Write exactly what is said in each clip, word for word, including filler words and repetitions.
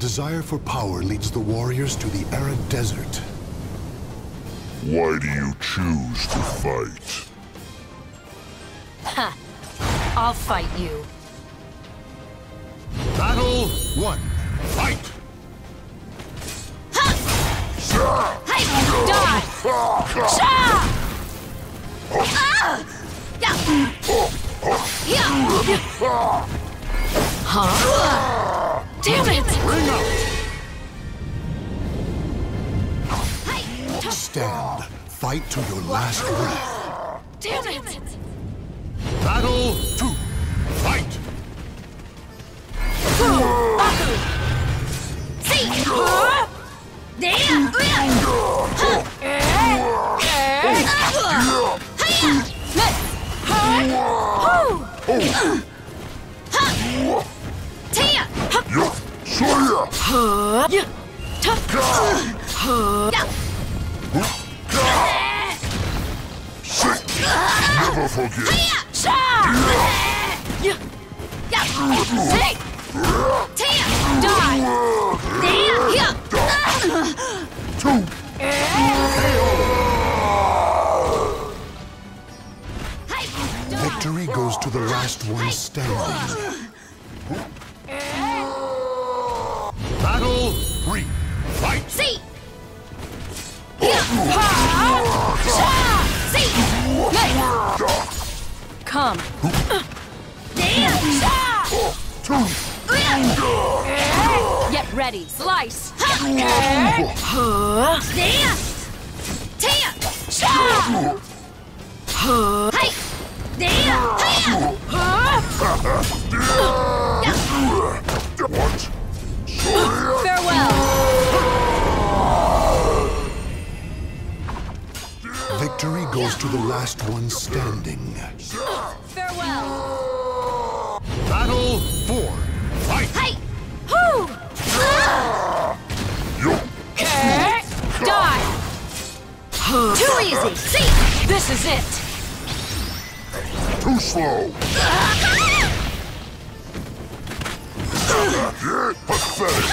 desire for power leads the warriors to the arid desert. Why do you choose to fight? Ha! I'll fight you. Battle one. Fight! Ha! Hey! Die! Sha! Ah! Yeah! Yeah! Huh? Damn it! Bring out! Hey! Stand. Fight to your last breath. Damn it! Battle two. Fight! See! Huh? There! Huh? Never forget. Two. Victory goes to the last one standing. Battle three. Fight! See! Come. Get ready. Slice. What? Farewell. Victory goes to the last one standing. Farewell. Battle four. Fight! Hey! Whoo! Die! Too easy! See! This is it! Too slow. Pathetic.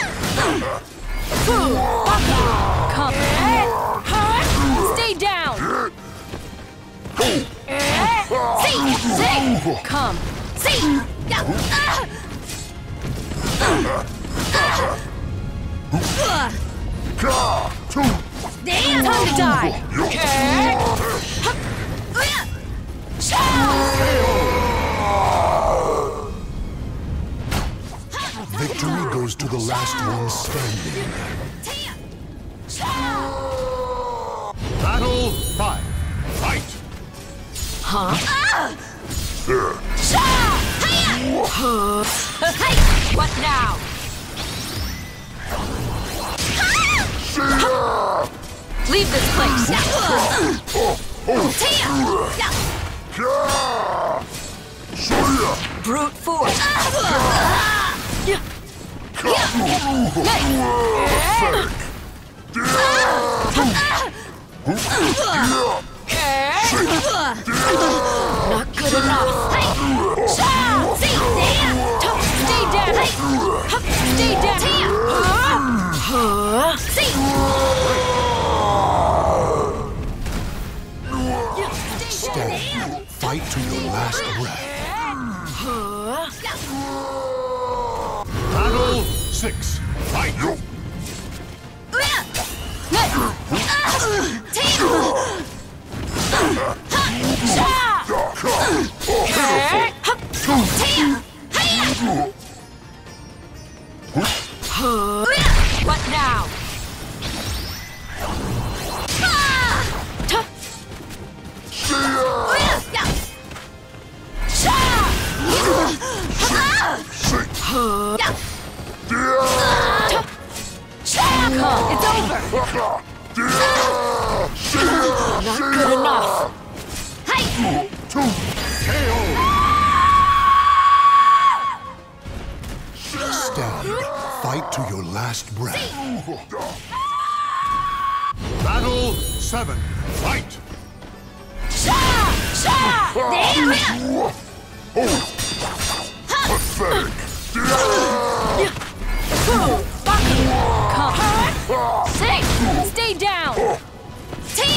Come. Stay down! See! See! Come! See! Time to die! Victory goes to the last one standing. Battle five. Fight! Huh? What now? Leave this place! Brute force! Not good enough! Stay down! Stay down! Stand. Fight to your last breath. Battle six. Fight! What now? It's over! Not good enough! Hey! K O! Stand. Fight to your last breath. Battle seven. Fight! Pathetic.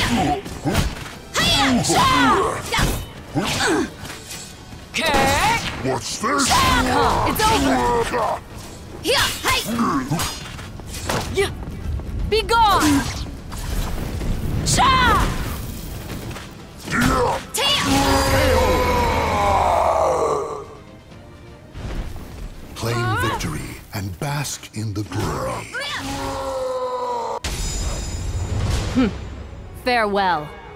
What's this? It's over! Yeah, hey! Yeah. Be gone! Cha! Yeah. Claim victory and bask in the glory. Farewell.